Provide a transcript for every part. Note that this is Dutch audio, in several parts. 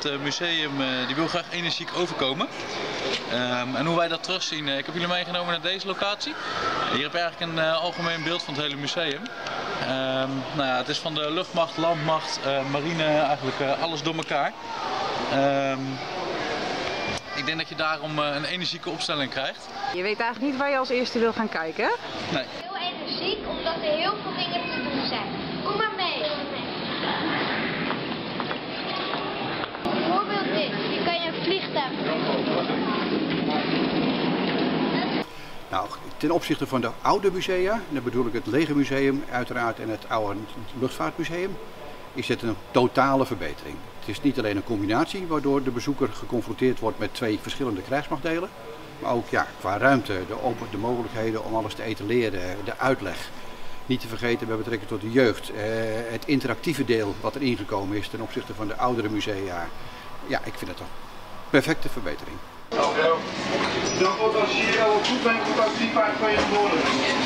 het museum die wil graag energiek overkomen. En hoe wij dat terugzien, ik heb jullie meegenomen naar deze locatie. Hier heb je eigenlijk een algemeen beeld van het hele museum. Nou ja, het is van de luchtmacht, landmacht, marine, eigenlijk alles door elkaar. Ik denk dat je daarom een energieke opstelling krijgt. Je weet eigenlijk niet waar je als eerste wil gaan kijken, hè? Nee. Heel energiek, omdat er heel veel dingen te doen zijn. Kom maar mee. Bijvoorbeeld dit. Hier kan je een vliegtuig mee. Nou, ten opzichte van de oude musea, dan bedoel ik het Legermuseum uiteraard en het oude Luchtvaartmuseum, is het een totale verbetering. Het is niet alleen een combinatie waardoor de bezoeker geconfronteerd wordt met twee verschillende krijgsmachtdelen, maar ook ja, qua ruimte, de mogelijkheden om alles te etaleren, de uitleg. Niet te vergeten bij betrekking tot de jeugd, het interactieve deel wat er ingekomen is ten opzichte van de oudere musea. Ja, ik vind het een perfecte verbetering. Dan wordt als je hier al goed bent, wordt ook die paard van je geboren.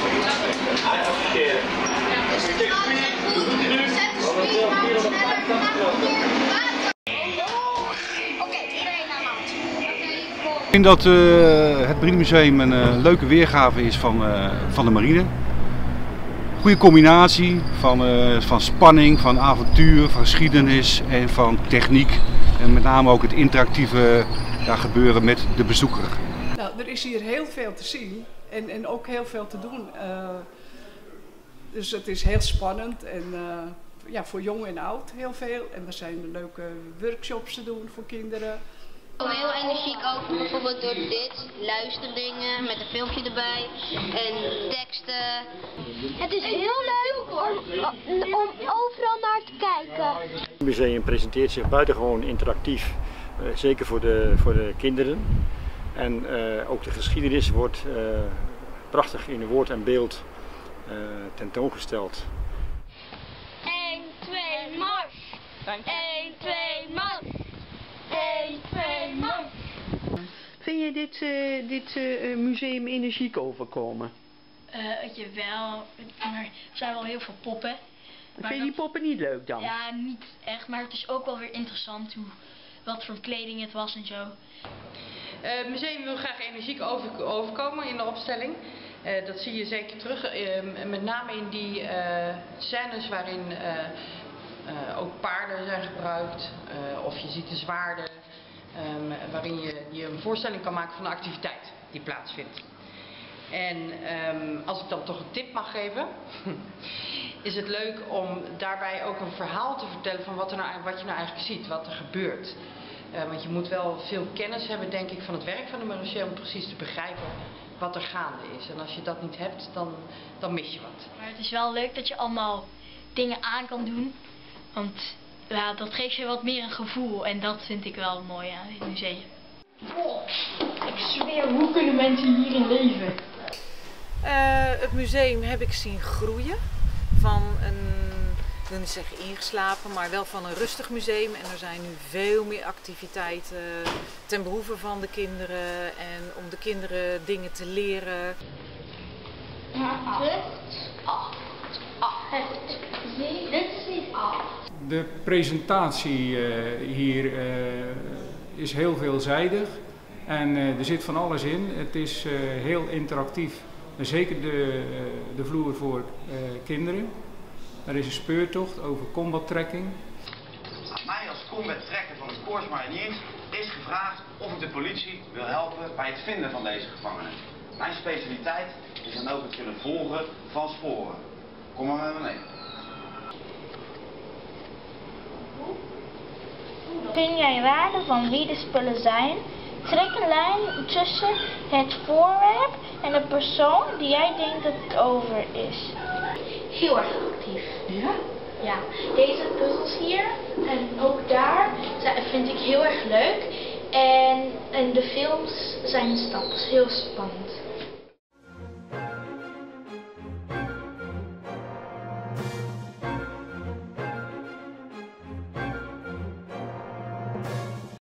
Ik denk dat het Marinemuseum een leuke weergave is van de marine. Goede combinatie van spanning, van avontuur, van geschiedenis en van techniek. En met name ook het interactieve gebeuren met de bezoeker. Nou, er is hier heel veel te zien en ook heel veel te doen. Dus het is heel spannend en ja, voor jong en oud heel veel. En er zijn leuke workshops te doen voor kinderen. Heel energiek ook, bijvoorbeeld door dit, luisterdingen met een filmpje erbij en teksten. Het is heel leuk om overal naar te kijken. Het museum presenteert zich buitengewoon interactief, zeker voor de kinderen. En ook de geschiedenis wordt prachtig in woord en beeld tentoongesteld. 1, 2, mars! 1, 2, mars! 1, 2, mars! Vind je dit museum energiek overkomen? Jawel, maar er zijn wel heel veel poppen. Vind je die poppen niet leuk dan? Ja, niet echt, maar het is ook wel weer interessant wat voor kleding het was en zo. Het museum wil graag energiek overkomen in de opstelling. Dat zie je zeker terug, met name in die scènes waarin ook paarden zijn gebruikt, of je ziet de zwaarden, waarin je een voorstelling kan maken van de activiteit die plaatsvindt. En als ik dan toch een tip mag geven, is het leuk om daarbij ook een verhaal te vertellen van wat je nou eigenlijk ziet, wat er gebeurt. Want je moet wel veel kennis hebben, denk ik, van het werk van een museum om precies te begrijpen wat er gaande is. En als je dat niet hebt, dan mis je wat. Maar het is wel leuk dat je allemaal dingen aan kan doen, want ja, dat geeft je wat meer een gevoel en dat vind ik wel mooi aan dit museum. Oh, ik zweer, hoe kunnen mensen hierin leven? Het museum heb ik zien groeien van ik wil niet zeggen ingeslapen, maar wel van een rustig museum. En er zijn nu veel meer activiteiten ten behoeve van de kinderen en om de kinderen dingen te leren. 8, 7, 8. De presentatie hier is heel veelzijdig en er zit van alles in. Het is heel interactief, zeker de vloer voor kinderen. Er is een speurtocht over combat trekking. Mij als combat trekker van de Corps Mariniers is gevraagd of ik de politie wil helpen bij het vinden van deze gevangenen. Mijn specialiteit is dan ook het kunnen volgen van sporen. Kom maar met me mee. Kun jij raden van wie de spullen zijn? Trek een lijn tussen het voorwerp en de persoon die jij denkt dat het over is. Heel erg actief. Ja? Ja, deze puzzels hier en ook daar vind ik heel erg leuk. En de films zijn stappen heel spannend.